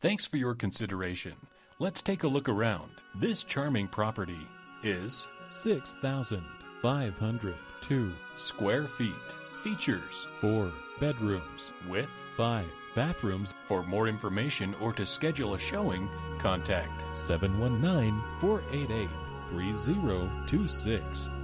Thanks for your consideration. Let's take a look around. This charming property is 6,502 square feet. Features 4 bedrooms with 5 bathrooms. For more information or to schedule a showing, contact 719-488-3026.